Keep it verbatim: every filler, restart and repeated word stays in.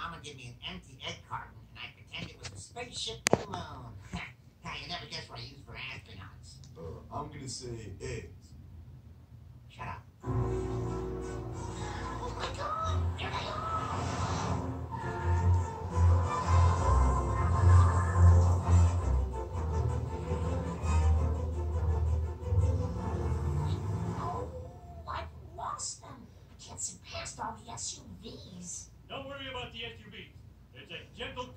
Mama gave me an empty egg carton, and I pretended it was a spaceship to the moon. You never guess what I use for astronauts. Uh, I'm gonna say eggs. Shut up. Oh my God! Here they are! Oh, I've lost them. Can't see past all the S U Vs. Don't worry about the S U Vs. It's a gentle